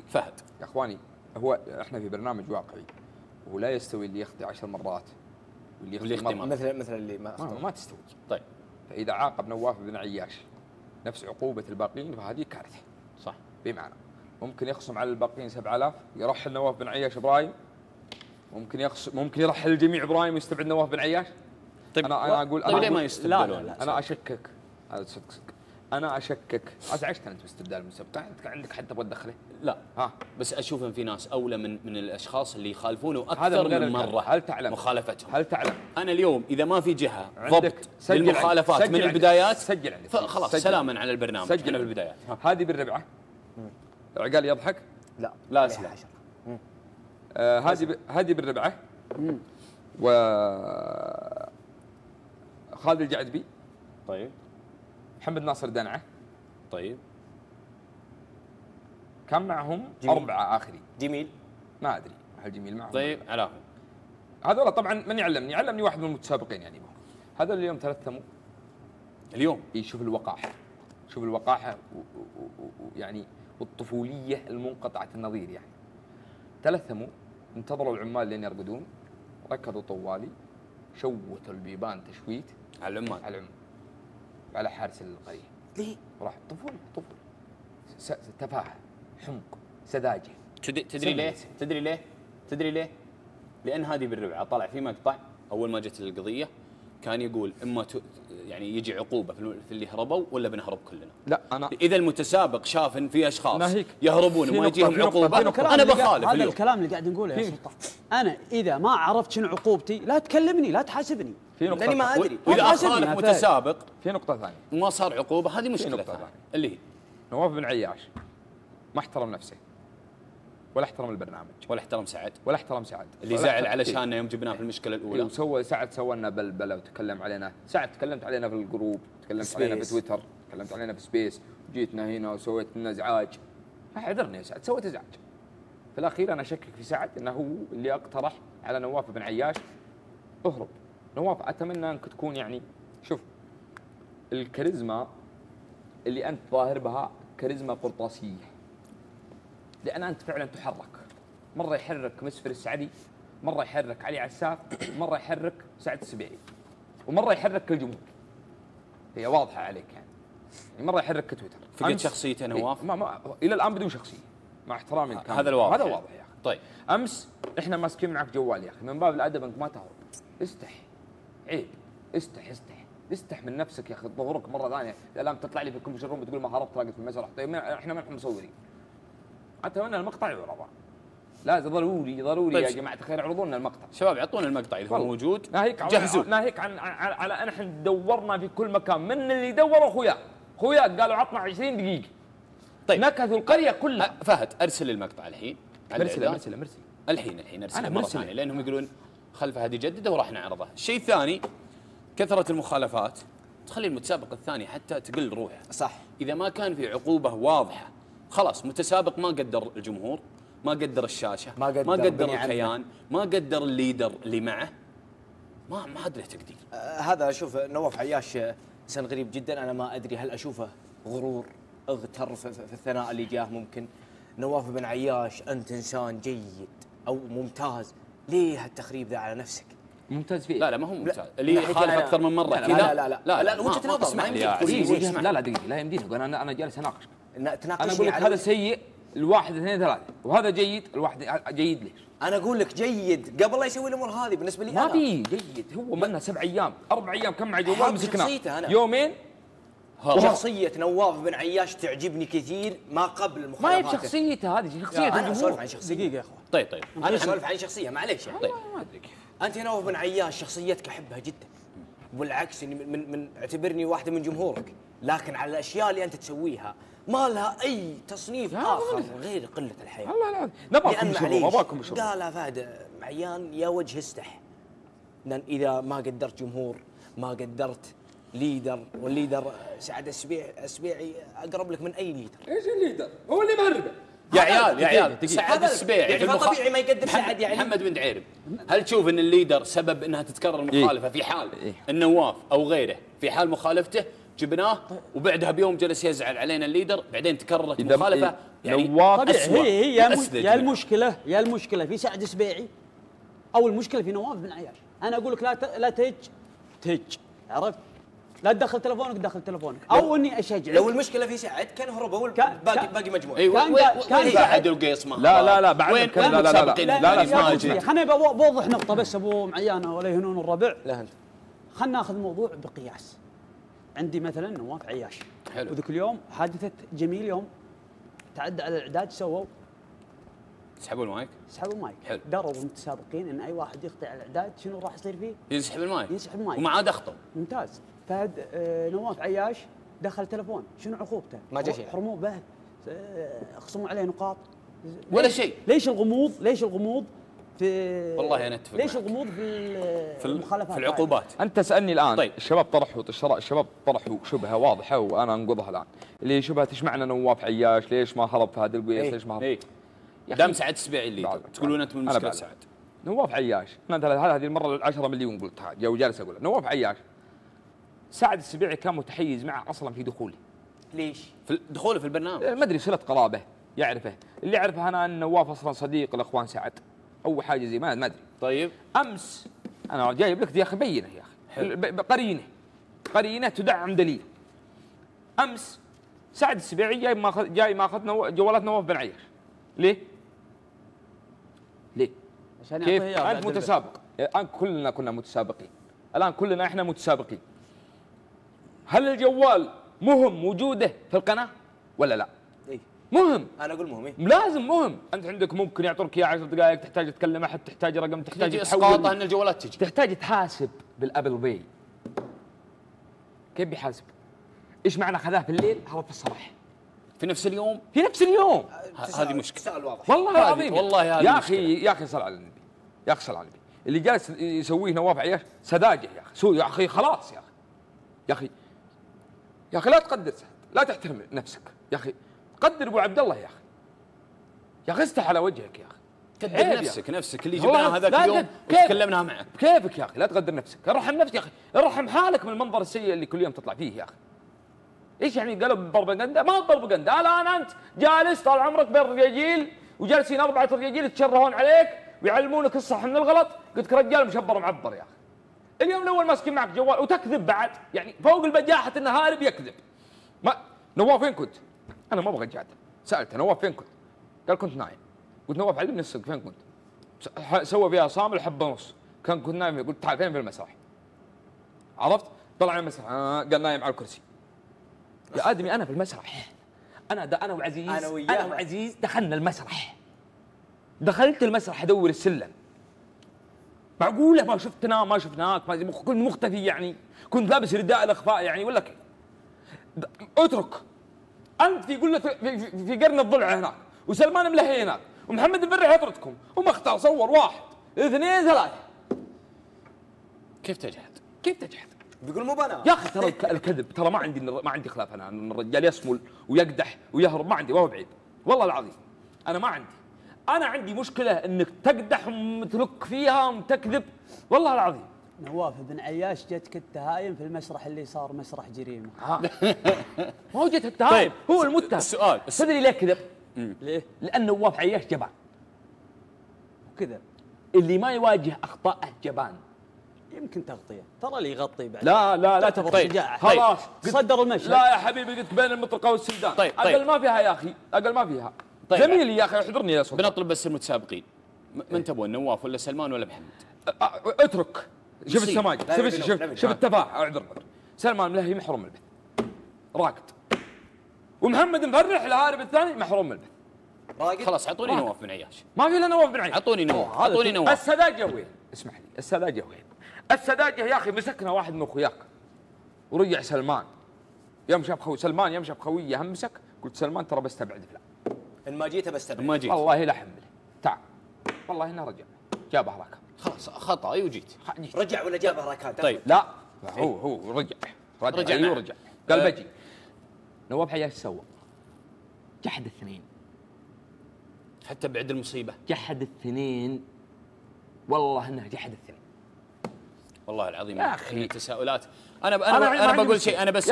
فهد يا اخواني، هو احنا في برنامج واقعي، ولا يستوي اللي يخطي 10 مرات واللي يخطي مرة. مثل اللي ما تستوي. طيب فاذا عاقب نواف بن عياش نفس عقوبه الباقين فهذه كارثه. صح. بمعنى ممكن يخصم على الباقين 7000، يرحل نواف بن عياش ابراهيم، ممكن يرحل الجميع ابراهيم ويستبعد نواف بن عياش. طيب انا اقول طيب ليه ما يستبدلون؟ انا اشكك، هذا صدق انا اشكك. ازعجت انت باستبدال المسبق، عندك حد تبغى تدخله؟ لا ها، بس اشوف ان في ناس اولى من الاشخاص اللي يخالفونه هذا اكثر من مره. هل تعلم مخالفتهم؟ هل تعلم انا اليوم اذا ما في جهه عندك ضبط للمخالفات من البدايات سجل عندك فخلاص سلاما على البرنامج سجل من البدايات. هذه بالربعه. عقال يضحك. لا اسلم. هذه بالربعه. و خالد الجعدبي. طيب. محمد ناصر دنعه. طيب. كان معهم جميل. 4 آخرين. جميل. ما أدري هل جميل معهم. طيب علاهم. هذول طبعا من يعلمني واحد من المتسابقين يعني. هذول اليوم تلثموا. اليوم شوف الوقاحة، شوف الوقاحة ويعني والطفولية المنقطعة النظير يعني. تلثموا، انتظروا العمال لين يرقدون، ركضوا طوالي، شوتوا البيبان تشويت على العمال على حارس القرية. ليه؟ راح طفل تفاهة، حمق، سذاجة. تدري ليه؟ لأن هذه بالربعة طلع في مقطع أول ما جت القضية كان يقول إما يعني يجي عقوبة في اللي هربوا ولا بنهرب كلنا. لا أنا إذا المتسابق شاف إن في أشخاص ناهيك يهربون وما يجيهم عقوبة أنا بخالف. هذا الكلام اللي قاعد نقوله يا سلطان. أنا إذا ما عرفت شنو عقوبتي لا تكلمني، لا تحاسبني. في نقطة لاني ما ادري. واذا اخالف متسابق في نقطة ثانية وما صار عقوبة هذه مشكلة نقطة ثانية ثانية. اللي هي نواف بن عياش ما احترم نفسه ولا احترم البرنامج ولا احترم سعد اللي ولا زعل علشاننا يوم جبناه في المشكلة الأولى. سعد سوى لنا بلبلة وتكلم علينا. سعد تكلمت علينا في الجروب، تكلمت علينا في تويتر، تكلمت علينا في سبيس، جيتنا هنا وسويت لنا ازعاج. اعذرني يا سعد، سويت ازعاج. في الأخير أنا أشكك في سعد أنه هو اللي اقترح على نواف بن عياش اهرب. نواف أتمنى أنك تكون يعني شوف الكاريزما اللي أنت ظاهر بها كاريزما قرطاسية، لأن أنت فعلا تحرك. مرة يحرك مسفر السعدي، مرة يحرك علي عساف، مرة يحرك سعد السبيعي، ومرة يحرك الجمهور. هي واضحة عليك يعني مرة يحرك تويتر. فقد شخصيته نواف؟ ما إلى الآن بدون شخصية مع احترامي الكامل. هذا الواضح، هذا واضح يا أخي. طيب أمس إحنا ماسكين معك جوال يا أخي، من باب الأدب أنت ما تهرب. استح، عيب، استح من نفسك يا اخي. ظهورك مره ثانيه الان تطلع لي في الكمبيوتر روم بتقول ما هربت راقد في المسرح. طيب احنا ما نحن مصورين. اتمنى المقطع يعرض. لا ضروري طيب يا جماعه الخير اعرضوا لنا المقطع. شباب اعطونا المقطع اذا هو موجود. جهزوه. ناهيك على ان احنا دورنا في كل مكان. من اللي دوروا خويا قالوا عطنا 20 دقيقه. طيب نكثوا القريه كلها. فهد ارسل المقطع الحين. مرسل الحين ارسل مره ثانيه لانهم يقولون خلفها هذه جدده وراح نعرضها. الشيء الثاني كثرة المخالفات تخلي المتسابق الثاني حتى تقل روحه. صح. إذا ما كان في عقوبة واضحة خلاص متسابق ما قدر الجمهور، ما قدر الشاشة، ما قدر الكيان، ما قدر الليدر اللي معه، ما عاد له تقدير. هذا أشوف نواف عياش إنسان غريب جدا. أنا ما أدري هل أشوفه غرور، اغتر في الثناء اللي جاه. ممكن نواف بن عياش أنت إنسان جيد أو ممتاز، ليه هالتخريب ذا على نفسك؟ ممتاز فيه. لا ما هو ممتاز. اللي خالف اكثر من مره كذا. لا وجهه نظر. اسمع لي لا دقيقه، لا يمديني. انا جالس اناقشك. تناقشني. انا اقول لك هذا سيء الواحد اثنين ثلاثه، وهذا جيد الواحد جيد. ليش؟ انا اقول لك جيد قبل لا يسوي الامور هذه. بالنسبه لي ما في جيد. هو منا 7 أيام 4 أيام كم مع جوال مسكناه يومين. وشخصية نواف بن عياش تعجبني كثير ما قبل المخالفات. ما هي بشخصيته هذه، شخصية أنا أسولف عن شخصية. دقيقة يا أخوان. طيب أنا أسولف عن شخصية معليش يعني. طيب ما أدري كيف. أنت نواف بن عياش شخصيتك أحبها جدا، بالعكس إني من اعتبرني واحدة من جمهورك، لكن على الأشياء اللي أنت تسويها ما لها أي تصنيف آخر غير قلة الحياة. الله لا نبغاكم شغل. قال فهد عيان يا وجه استح، لأن إذا ما قدرت جمهور، ما قدرت ليدر، والليدر سعد السبيعي اقرب لك من اي ليدر. ايش الليدر؟ هو اللي مهربه يا عيال. سعد السبيعي يعني طبيعي ما يقدر سعد يعني. محمد بن دعيرب، هل تشوف ان الليدر سبب انها تتكرر المخالفه في حال النواف او غيره في حال مخالفته جبناه وبعدها بيوم جلس يزعل علينا الليدر، بعدين تكررت مخالفه يعني نواف أسوأ هي وأسذج يا منها. المشكله في سعد السبيعي، او المشكله في نواف بن عياش. انا اقول لك لا تهج، عرفت؟ لا تدخل تلفونك دخل تلفونك، او اني اشجعك. لو المشكله في سعد كان هربوا باقي مجموعه. ايوه كان سعد القيص ما لا بعد وين لا خليني بوضح نقطه بس ابو معيانه ولا يهنون الربع. لا انت خلينا ناخذ موضوع بقياس. عندي مثلا نواف عياش، حلو. وذاك اليوم حادثه جميل يوم تعدى على الاعداد سووا سحبوا المايك، سحبوا المايك. حلو. دروا المتسابقين ان اي واحد يخطئ على الاعداد شنو راح يصير فيه؟ يسحب المايك يسحب المايك. وما عاد اخطوا. ممتاز. فهد نواف عياش دخل تلفون، شنو عقوبته؟ ما جا شيء. حرموه به، خصموا عليه نقاط ولا شيء. ليش الغموض في والله أنا أتفق ليش معك. الغموض في المخالفات في العقوبات؟ انت تسالني الان. طيب. الشباب طرحوا شبهه واضحه وانا انقضها الان، اللي شبهه ايش معنى نواف عياش؟ ليش ما هرب فهد القيس؟ ليش ما هرب؟ دام سعد السبيعي اللي تقولون انتم المشكله سعد. نواف عياش، انا هذه المره 10 مليون قلتها، جالس اقول نواف عياش. سعد السبيعي كان متحيز معه اصلا في دخوله. ليش؟ في دخوله في البرنامج ما ادري صله قرابه يعرفه، اللي اعرفه انا ان نواف اصلا صديق لاخوان سعد او حاجه زي ما ادري. طيب امس انا جايب لك يا اخي بينه يا اخي قرينه تدعم دليل. امس سعد السبيعي جاي ماخذ جوالات نواف بن عياش. ليه؟ عشان كيف يعطيه انت متسابق؟ الان كلنا كنا متسابقين، الان كلنا احنا متسابقين. هل الجوال مهم وجوده في القناه ولا لا؟ اي مهم. انا اقول مهم. لازم مهم. انت عندك ممكن يعطوك اياه 10 دقائق، تحتاج تكلم احد، تحتاج رقم، تحتاج تجي تحول، اسقاطه ان الجوالات تجي، تحتاج تحاسب بالابل باي. كيف بيحاسب؟ ايش معنى خذاه في الليل هرب في الصباح في نفس اليوم؟ في نفس اليوم. هذه مشكله. سؤال واضح. والله العظيم والله هذه يا مشكلة. اخي يا اخي صل على النبي، يا اخي صل على النبي. اللي جالس يسويه نواف عياش سذاجه يا اخي، سوء يا اخي، خلاص يا اخي لا تقدر سعد، لا تحترم نفسك يا اخي، قدر ابو عبد الله يا اخي استح على وجهك يا اخي. قدر نفسك اللي جبناه هذاك اليوم وتكلمنا معه. كيفك يا اخي؟ لا تقدر نفسك، ارحم نفسك يا اخي، ارحم حالك من المنظر السيء اللي كل يوم تطلع فيه يا اخي. ايش يعني قلب بروباغندا؟ ما بروباغندا، الان انت جالس طال عمرك بين الرجاجيل وجالسين 4 رجاجيل يتشرهون عليك ويعلمونك الصح من الغلط، قلت لك رجال مشبر معبر يا اخي. اليوم الاول ماسكين معك جوال وتكذب بعد، يعني فوق البجاحه انه هارب يكذب. ما نواف فين كنت؟ انا ما ابغى اجادل، سالته نواف فين كنت؟ قال كنت نايم. قلت نواف علمني الصدق فين كنت؟ سوى فيها صامل حبه ونص، كنت نايم. قلت تعال فين في المسرح؟ عرفت؟ طلع من المسرح قال نايم على الكرسي. يا ادمي انا في المسرح، انا وعزيز دخلنا المسرح، دخلت المسرح ادور السلم. معقوله ما شفتنا ما شفناك، كنت مختفي يعني؟ كنت لابس رداء الاخفاء يعني ولا كيف؟ اترك انت في قله في قرن الضلع هناك، وسلمان ملهي هناك، ومحمد البري حضرتكم، ومختار صور 1 2 3. كيف تجحد؟ بيقول مو بنا يا اخي ترى الكذب، ترى ما عندي خلاف انا ان الرجال يصمل ويقدح ويهرب، ما عندي، ما هو بعيد والله العظيم. انا عندي مشكله انك تقدح ومتلك فيها وتكذب والله العظيم. نواف بن عياش جتك التهايم في المسرح اللي صار مسرح جريمه. ما هو جت التهايم، طيب هو المتهم. السؤال تدري ليه كذب؟ ليه؟ لان نواف عياش جبان. وكذا اللي ما يواجه اخطاءه جبان. يمكن تغطيه، ترى اللي يغطي بعد لا تغطي. خلاص صدر المشهد. لا يا حبيبي قلت بين المطرقه والسندان. طيب. اقل ما فيها يا اخي، اقل ما فيها. طيب. زميلي يا اخي احضرني يا سلطان. بنطلب بس المتسابقين، من تبون نواف ولا سلمان ولا محمد؟ اترك. شوف السماجه، شوف التفاهه. اعذر سلمان ملهي محروم من البث، راقد. ومحمد مفرح الهارب الثاني محروم من البث، راقد. خلاص اعطوني نواف بن عياش. ما في الا نواف بن عياش. اعطوني نواف. السذاجه وين؟ اسمح لي، السذاجه وين؟ السذاجه يا اخي مسكنا واحد من اخوياك ورجع سلمان يوم شاف سلمان يوم شاف خويه همسك، قلت سلمان ترى بستبعد فلان. ان ما جيت بستبعد. ما جيت والله لا حمله، تعال والله انه رجع جابه راكب. خلاص خطا وجيت. رجع ولا جابه راكات؟ طيب لا هو رجع رجع ورجع قال بجي. نواف عياش سوى جحد الاثنين، حتى بعد المصيبه جحد الاثنين، والله انه جحد الاثنين والله العظيم يا أخي. تساؤلات. انا بقول شيء، انا بس